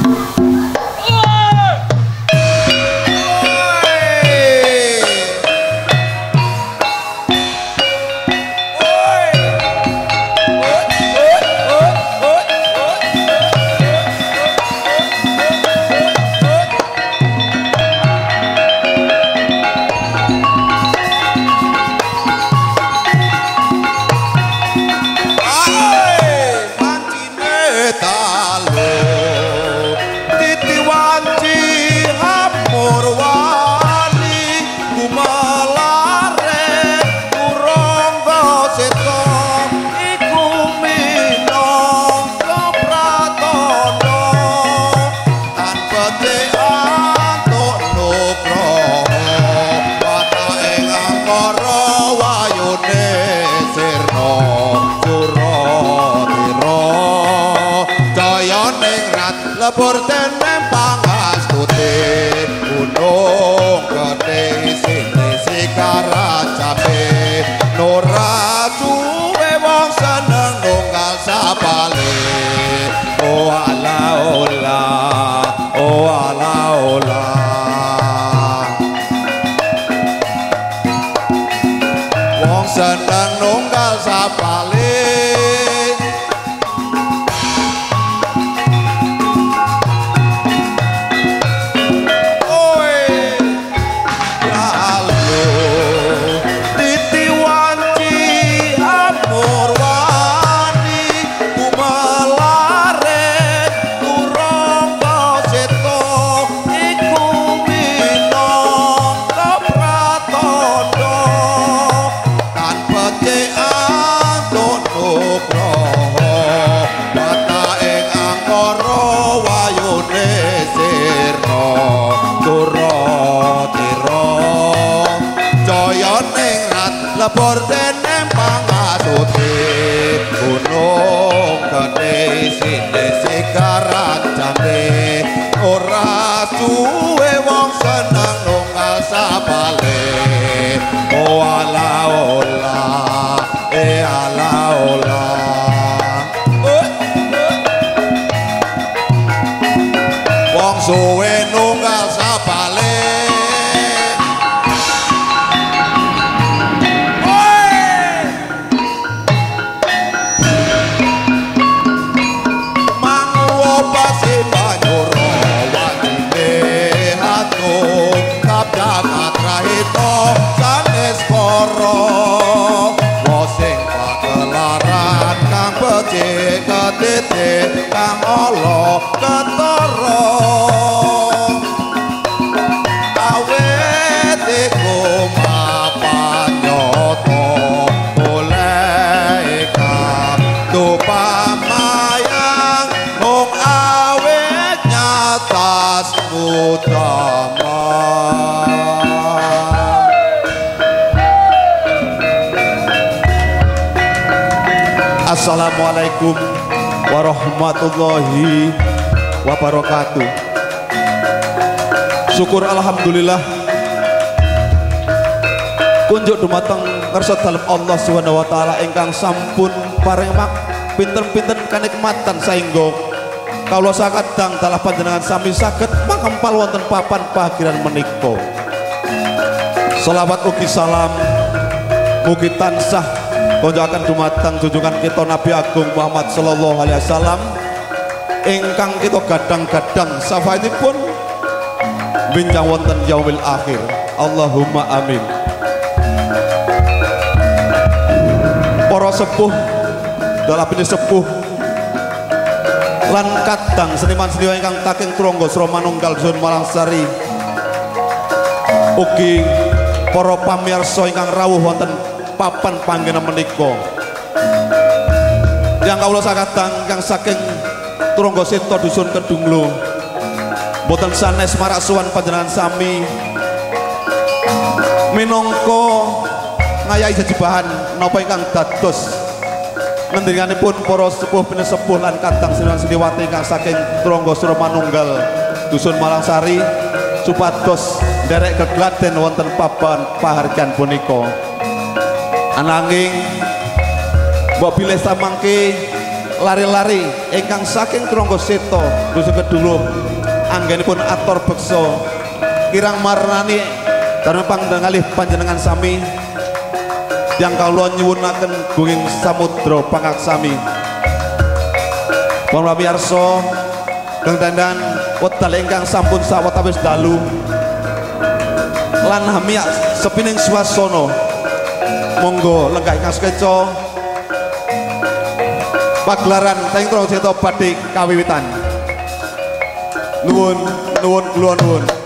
Lebur tenem pangastuti gunung gede sini sikarajape nora suwe wong seneng nunggal sapale oh ala ola oh ala ola wong seneng nunggal sapale Lebur tenem pangasuti gunung gede sini sikarajane ora suwe wong seneng nunggal sapale oh ala ola ala ola wong suwe nunggal sapale sanes koro wosing pagelaran kang becik ketete kang ala ketara awet iku mapan nyoto oleh kartu pamayang mung awet nyatas utama. Assalamualaikum warahmatullahi wabarakatuh. Syukur alhamdulillah kunjuk dumateng ngarsa dalem Allah Subhanahu wa taala ingkang sampun paring pinten-pinten kanikmatan saengga kawula sakadang dalah panjenengan sami saged mangempal wonten papan pagiran menika. Selawat ugi salam mugi tansah konjakan dumateng junjungan kita Nabi Agung Muhammad sallallahu alaihi wasallam ingkang kita gadang-gadang syafaatipun benjang wonten yaumil akhir. Allahumma amin. Para sepuh dalapine sepuh lan kadang seniman-seniman ingkang taking Tronggo Sro Manunggal Dusun Malangsari ugi para pamirsa ingkang rawuh wonten papan panggenan menika yang kawula sakadang kang saking Tronggo Seta Dusun Kedunglo boten sanes marak suwan panjenengan sami minangka ngayahi jejibahan napa ingkang dados ngendinganipun para sepuh pinesepuh lan kadang seniman-seniwati ingkang saking Tronggo Sro Manunggal Dusun Malangsari supados nderek kegladen wonten papan pahargyan punika. Ananging mbok bilih samangke lari-lari ingkang saking Tronggo Seto dusun kedulung anggenipun ator beksa kirang marnani dan pangdangalih panjenengan sami yang kawula nyuwunaken gunging samudra pangaksami. Para pamirsa kang dandan wekdal ingkang sampun sawetawis dalu lan hamiak sepining swasana monggo lenggah ingkang sekeca pagelaran teng Tronggo Seto badhe kawiwitan. Nuwun kula nuwun.